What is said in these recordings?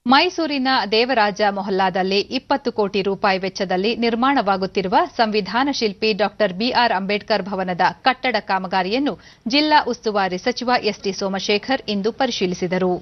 ಮೈಸೂರಿನ ದೇವರಾಜ ಮೊಹಲ್ಲಾದಲ್ಲಿ 20 ಕೋಟಿ ರೂಪಾಯಿ ವೆಚ್ಚದಲ್ಲಿ ನಿರ್ಮಾಣವಾಗುತ್ತಿರುವ ಸಂವಿಧಾನ ಶಿಲ್ಪಿ ಡಾ ಬಿಆರ್ ಅಂಬೇಡ್ಕರ್ ಭವನದ ಕಟ್ಟಡ ಕಾಮಗಾರಿಯನ್ನು ಜಿಲ್ಲಾ ಉಸ್ತುವಾರಿ ಸಚಿವ ಎಸ್ಟಿ ಸೋಮಶೇಖರ್ ಇಂದು ಪರಿಶೀಲಿಸಿದರು.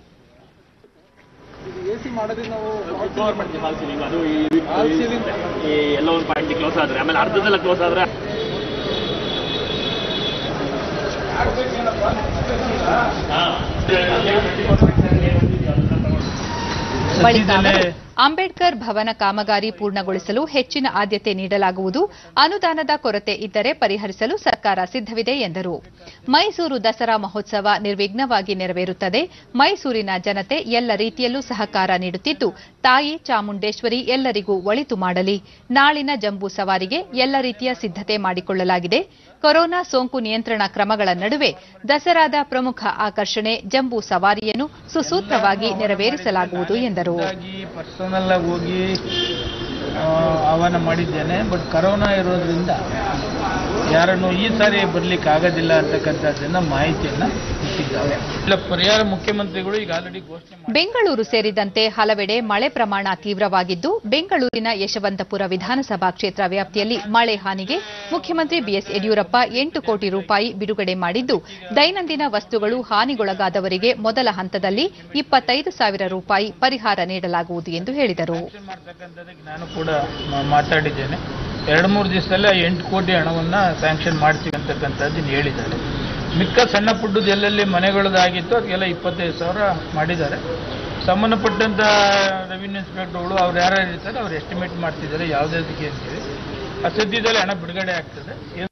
ಬಳಿಕ ಅಂಬೇಡ್ಕರ್ ಭವನ ಕಾಮಗಾರಿ ಪೂರ್ಣಗೊಳಿಸಲು ಹೆಚ್ಚಿನ ಆದ್ಯತೆ ನೀಡಲಾಗುವುದು, ಅನುದಾನದ ಕೊರತೆ ಇದ್ದರೆ ಪರಿಹರಿಸಲು ಸರ್ಕಾರ ಸಿದ್ದವಿದೆ ಎಂದರು. ಮೈಸೂರು ದಸರಾ ಮಹೋತ್ಸವ ನಿರ್ವಿಘ್ನವಾಗಿ ನೆರವೇರುತ್ತದೆ. ಮೈಸೂರಿನ ಜನತೆ ಎಲ್ಲ ರೀತಿಯಲ್ಲೂ ಸಹಕಾರ ನೀಡುತ್ತಿದ್ದು, ತಾಯಿ ಚಾಮುಂಡೇಶ್ವರಿ ಎಲ್ಲರಿಗೂ ಒಳಿತು ಮಾಡಲಿ. ನಾಳಿನ ಜಂಬೂ ಸವಾರಿಗೆ ಎಲ್ಲ ರೀತಿಯ ಸಿದ್ದತೆ ಮಾಡಿಕೊಳ್ಳಲಾಗಿದೆ. ಕೊರೋನಾ ಸೋಂಕು ನಿಯಂತ್ರಣ ಕ್ರಮಗಳ ನಡುವೆ ದಸರಾದ ಪ್ರಮುಖ ಆಕರ್ಷಣೆ ಜಂಬೂ ಸವಾರಿಯನ್ನು ಸುಸೂತ್ರವಾಗಿ ನೆರವೇರಿಸಲಾಗುವುದು ಎಂದರು. ಪರ್ಸನಲ್ ಆಗಿ ಹೋಗಿ ಆಹ್ವಾನ ಮಾಡಿದ್ದೇನೆ. ಬಟ್ ಕೊರೋನಾ ಇರೋದ್ರಿಂದ ಯಾರನ್ನು ಈ ಸಾರಿ ಬರ್ಲಿಕ್ಕೆ ಆಗೋದಿಲ್ಲ ಅಂತಕ್ಕಂಥದ್ದನ್ನ ಮಾಹಿತಿಯನ್ನ ಕೊಟ್ಟಿದ್ದಾರೆ. ಇಲ್ಲ ಪರಿಹಾರ ಮುಖ್ಯಮಂತ್ರಿಗಳು ಈಗ ಆಲ್ರೆಡಿ ಘೋಷಣೆ. ಬೆಂಗಳೂರು ಸೇರಿದಂತೆ ಹಲವೆಡೆ ಮಳೆ ಪ್ರಮಾಣ ತೀವ್ರವಾಗಿದ್ದು, ಬೆಂಗಳೂರಿನ ಯಶವಂತಪುರ ವಿಧಾನಸಭಾ ಕ್ಷೇತ್ರ ವ್ಯಾಪ್ತಿಯಲ್ಲಿ ಮಳೆ ಹಾನಿಗೆ ಮುಖ್ಯಮಂತ್ರಿ ಬಿಎಸ್ ಯಡಿಯೂರಪ್ಪ 8 ಕೋಟಿ ರೂಪಾಯಿ ಬಿಡುಗಡೆ ಮಾಡಿದ್ದು, ದೈನಂದಿನ ವಸ್ತುಗಳು ಹಾನಿಗೊಳಗಾದವರಿಗೆ ಮೊದಲ ಹಂತದಲ್ಲಿ 25,000 ರೂಪಾಯಿ ಪರಿಹಾರ ನೀಡಲಾಗುವುದು ಎಂದು ಹೇಳಿದರು. ನಾನು ಕೂಡ ಮಾತಾಡಿದ್ದೇನೆ. 2-3 ದಿವಸದಲ್ಲೇ 8 ಕೋಟಿ ಹಣವನ್ನ ಸ್ಯಾಂಕ್ಷನ್ ಮಾಡ್ತೀವಿ ಅಂತಕ್ಕಂಥದ್ದು ಹೇಳಿದ್ದಾರೆ. ಮಿಕ್ಕ ಸಣ್ಣ ಪುಟ್ಟದ್ದು ಎಲ್ಲೆಲ್ಲಿ ಮನೆಗಳದಾಗಿತ್ತು ಅದಕ್ಕೆಲ್ಲ 25,000 ಮಾಡಿದ್ದಾರೆ. ಸಂಬಂಧಪಟ್ಟಂತ ರೆವಿನ್ಯೂ ಇನ್ಸ್ಪೆಕ್ಟರ್ಗಳು ಅವ್ರು ಯಾರು ಇರ್ತಾರೆ ಅವ್ರು ಎಸ್ಟಿಮೇಟ್ ಮಾಡ್ತಿದ್ದಾರೆ ಯಾವುದಕ್ಕೆ ಅಂತೇಳಿ. ಸದ್ಯದಲ್ಲಿ ಹಣ ಬಿಡುಗಡೆ ಆಗ್ತದೆ.